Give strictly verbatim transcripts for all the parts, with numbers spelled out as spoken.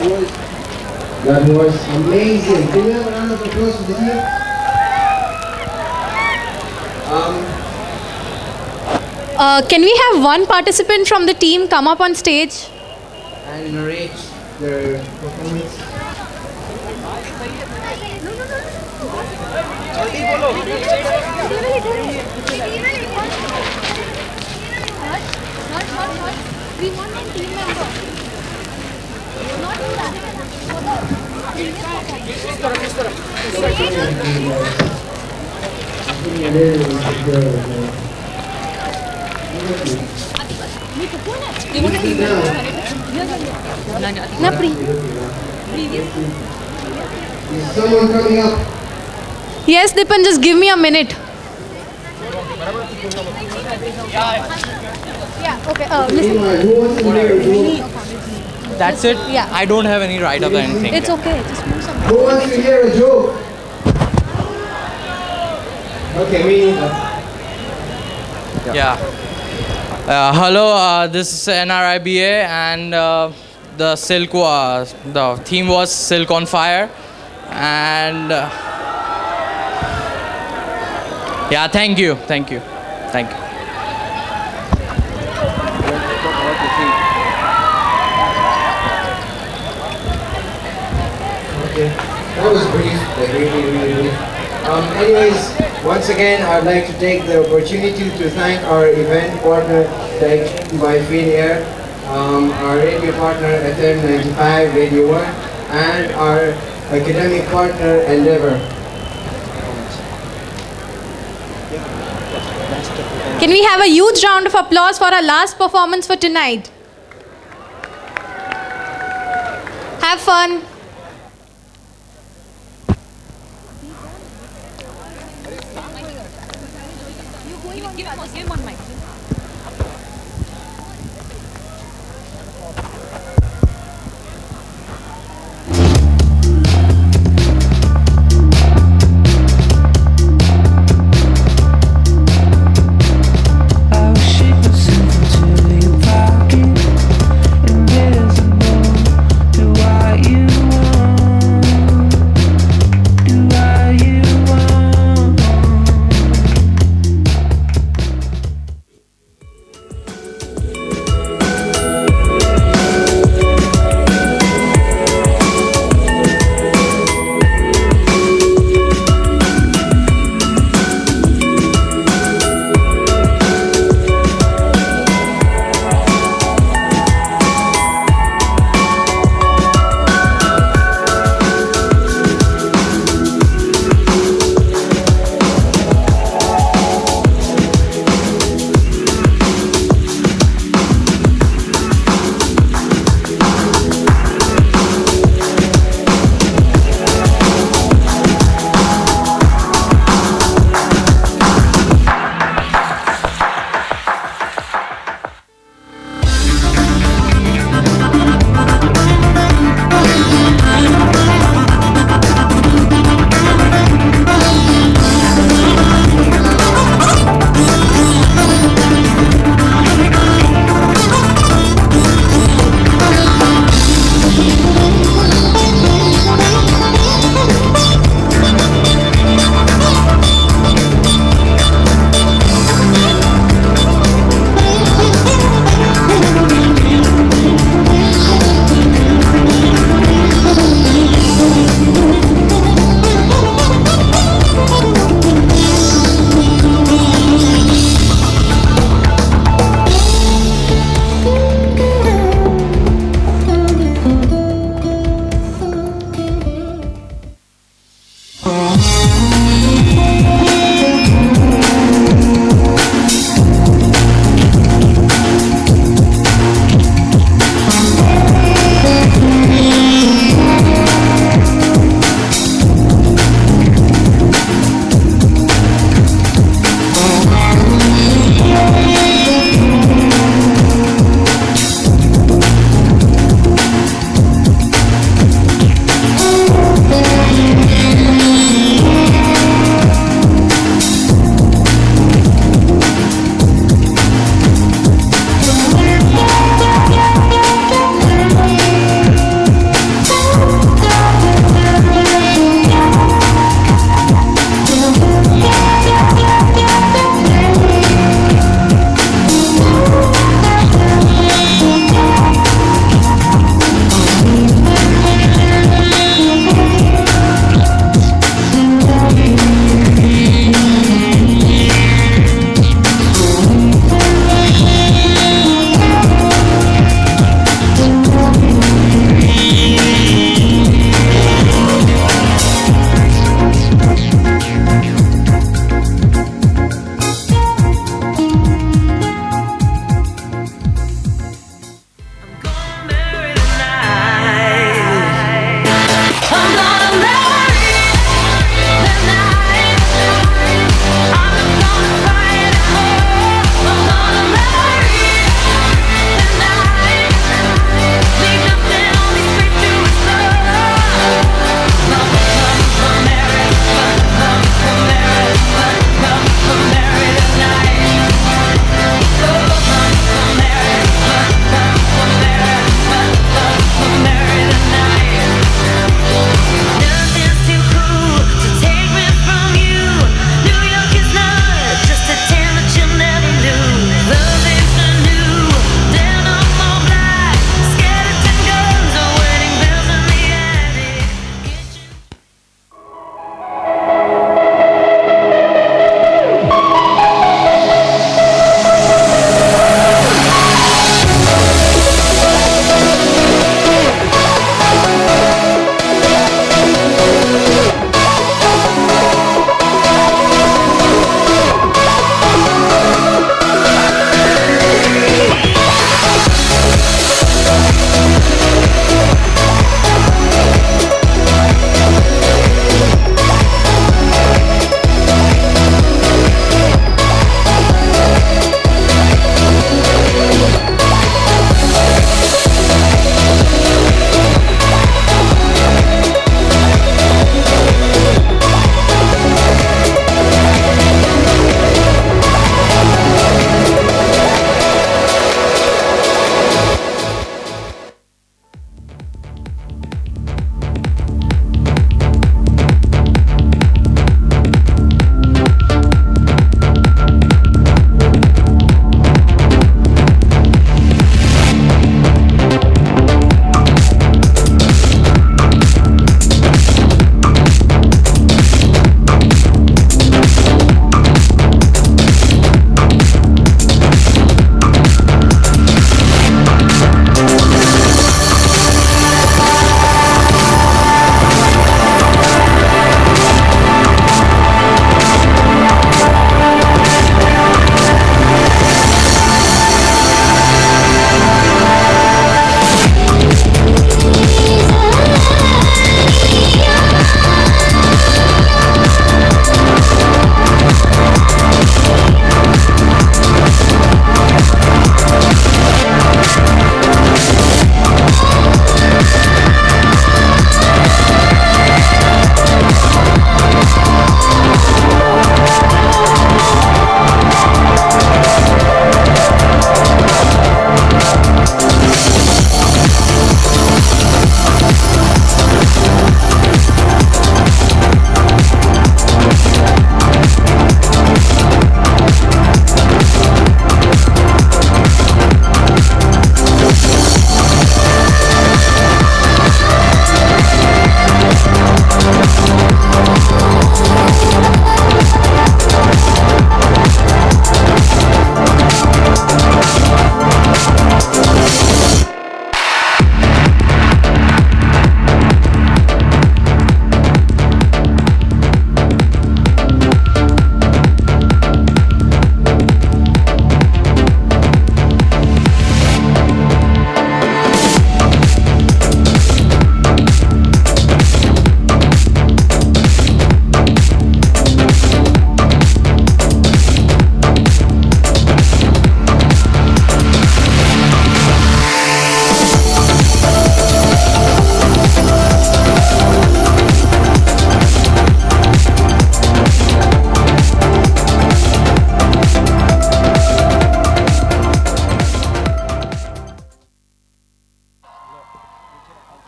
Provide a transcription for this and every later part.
was, that was amazing. Can we have a round of applause for the team? Um, Uh, can we have one participant from the team come up on stage? and narrate their performance. We want one team member. Not you, Is someone coming up? Yes, Dipan, just give me a minute. Yeah, okay. Uh, listen. Meanwhile, who wants to hear a joke? That's it? Yeah. I don't have any write-up or anything. It's okay. Just move some. Who wants to hear a joke? Okay, me neither. Yeah. Uh, hello, uh, this is N R I B A, and uh, the silk was, the theme was Silk on Fire, and uh, yeah, thank you, thank you, thank you. Okay, that was brief, like really, really brief. Um, anyways, once again, I'd like to take the opportunity to thank our event partner, like by Free Air, um, our radio partner, F M ninety-five, Radio one, and our academic partner, Endeavor. Can we have a huge round of applause for our last performance for tonight? Have fun. You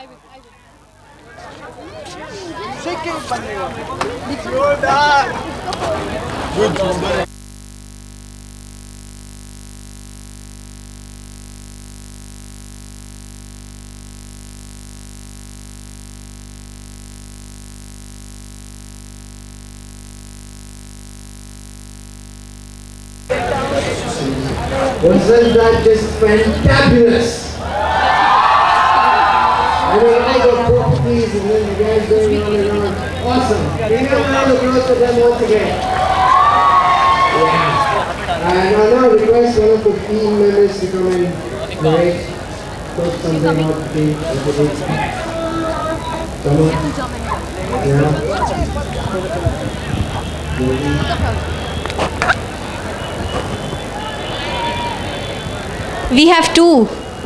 Wasn't that just fantabulous? I mean, I got properties and then the guys going on and on. Awesome. Can you have a round of applause for them once again? Yeah. And I now request one of the team members to come and narrate, put something out to the Someone? Yeah. We have two.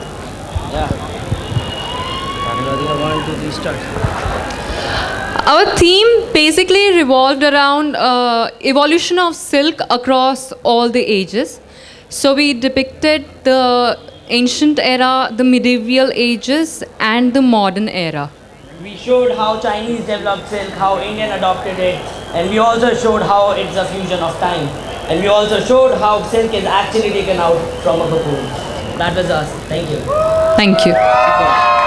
Our theme basically revolved around uh, evolution of silk across all the ages. So we depicted the ancient era, the medieval ages, and the modern era. We showed how Chinese developed silk, how Indian adopted it, and we also showed how it's a fusion of time. And we also showed how silk is actually taken out from a cocoon. That was us. Thank you. Thank you.